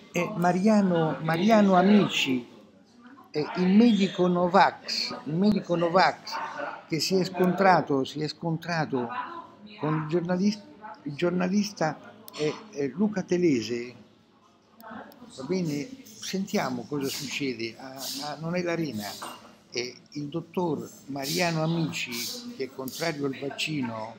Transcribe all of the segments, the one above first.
Mariano Amici, il medico Novax che si è scontrato con il giornalista Luca Telese, va bene? Sentiamo cosa succede a Non è l'Arena. Il dottor Mariano Amici, che è contrario al vaccino,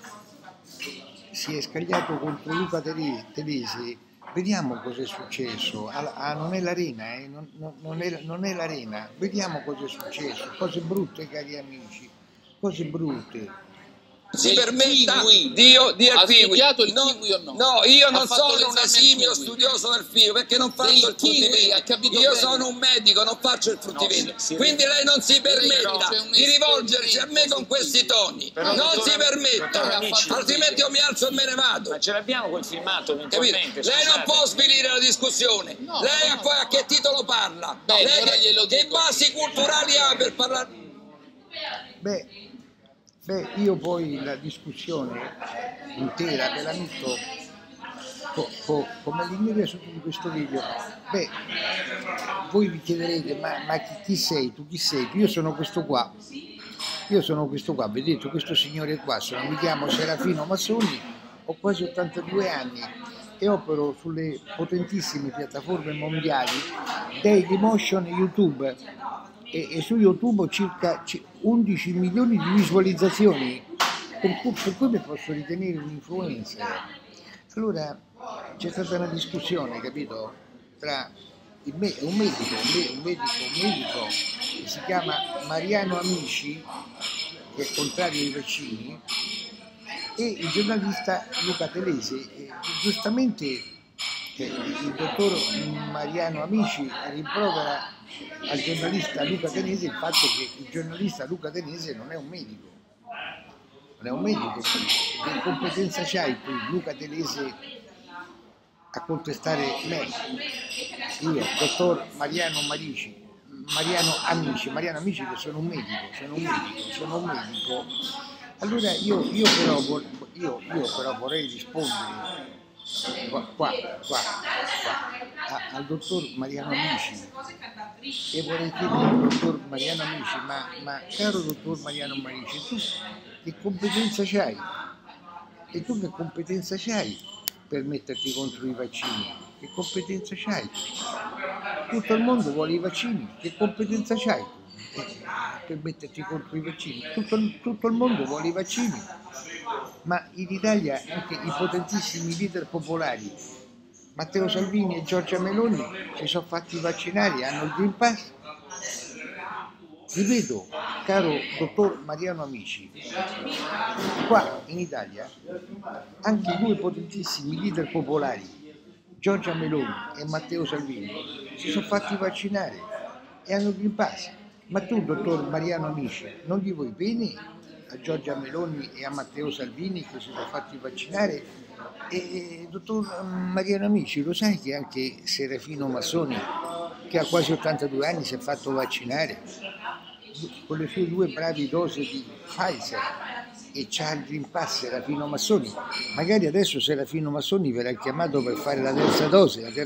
si è scagliato contro Luca Telese. Vediamo cosa è successo. Non è l'Arena, non è l'Arena. Vediamo cosa è successo. Cose brutte, cari amici, cose brutte. Si permetta ha studiato il kiwi o no? No, io non sono un esimio studioso del kiwi perché non faccio il fruttivendolo. Io sono un medico, non faccio il fruttivendolo. Quindi lei non si permetta di rivolgersi a me con questi toni. Non si permetta, altrimenti io mi alzo e me ne vado. Ma ce l'abbiamo quel filmato eventualmente. Lei non può svilire la discussione. Lei poi a che titolo parla? Lei che basi culturali ha per parlare? Beh, io poi la discussione intera ve la metto come l'ingresso di questo video. Beh, voi vi chiederete, ma chi sei? Tu chi sei? Io sono questo qua, vedete questo signore qua, mi chiamo Serafino Massoni, ho quasi 82 anni e opero sulle potentissime piattaforme mondiali Dailymotion e YouTube. E su YouTube ho circa 11 milioni di visualizzazioni, per cui mi posso ritenere un influencer. Allora c'è stata una discussione, capito, tra un medico che si chiama Mariano Amici, che è contrario ai vaccini, e il giornalista Luca Telese. Giustamente il dottor Mariano Amici rimprovera al giornalista Luca Telese il fatto che il giornalista Luca Telese non è un medico. Che competenza c'hai tu, Luca Telese, a contestare me? Io, dottor Mariano Amici, che sono un medico. Allora io però vorrei rispondere qua al dottor Mariano Amici, e vorrei chiedere al dottor Mariano Amici, ma caro dottor Mariano Amici, tu che competenza c'hai? E tu che competenza c'hai per metterti contro i vaccini? Che competenza c'hai? Tutto il mondo vuole i vaccini, che competenza c'hai tu per metterti contro i vaccini? Tutto il mondo vuole i vaccini, ma in Italia anche i potentissimi leader popolari Matteo Salvini e Giorgia Meloni si sono fatti vaccinare, hanno il Green Pass. Ripeto, caro dottor Mariano Amici, qua in Italia anche i due potentissimi leader popolari, Giorgia Meloni e Matteo Salvini, si sono fatti vaccinare e hanno il Green Pass. Ma tu, dottor Mariano Amici, non gli vuoi bene a Giorgia Meloni e a Matteo Salvini che si sono fatti vaccinare? E dottor Mariano Amici, lo sai che anche Serafino Massoni, che ha quasi 82 anni, si è fatto vaccinare con le sue 2 bravi dosi di Pfizer e c'ha il Green Pass? Serafino Massoni, magari adesso Serafino Massoni verrà chiamato per fare la terza dose, e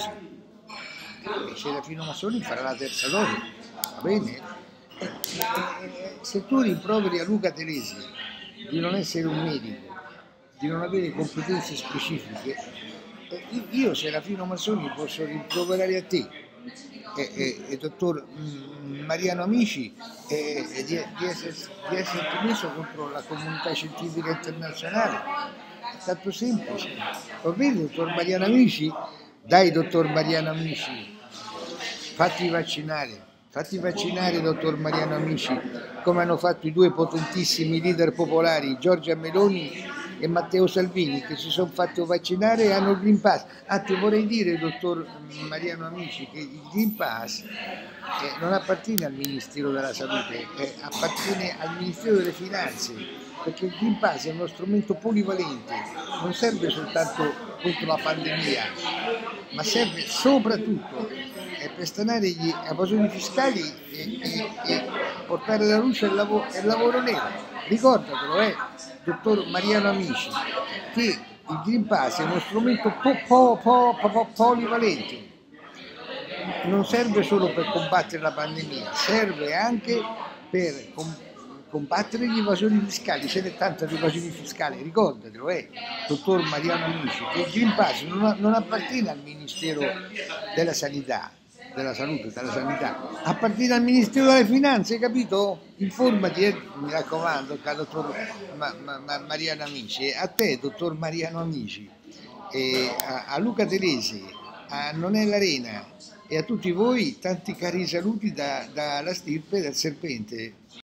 Serafino Massoni farà la terza dose, va bene? Se tu rimproveri a Luca Telese di non essere un medico, di non avere competenze specifiche, io Serafino Massoni posso rimproverare a te, dottor Mariano Amici, di esserti messo contro la comunità scientifica internazionale. È tanto semplice, va bene, dottor Mariano Amici? Dai, dottor Mariano Amici, fatti vaccinare, dottor Mariano Amici, come hanno fatto i 2 potentissimi leader popolari, Giorgia Meloni e Matteo Salvini, che si sono fatti vaccinare e hanno il Green Pass. Ti vorrei dire, dottor Mariano Amici, che il Green Pass non appartiene al Ministero della Salute, appartiene al Ministero delle Finanze, perché il Green Pass è uno strumento polivalente, non serve soltanto contro la pandemia, ma serve soprattutto per stanare gli evasori fiscali e portare alla luce il lavoro nero. Ricordatelo, dottor Mariano Amici, che il Green Pass è uno strumento polivalente. Non serve solo per combattere la pandemia, serve anche per combattere gli evasori fiscali. Ce n'è tanta di evasione fiscale, ricordatelo, dottor Mariano Amici, che il Green Pass non appartiene al Ministero della Sanità, della Salute, della Sanità, appartiene al Ministero delle Finanze, capito? Informati, mi raccomando, al dottor Mariano Amici, a te, dottor Mariano Amici, a Luca Telesi, a Nonella Arena e a tutti voi tanti cari saluti dalla stirpe del serpente.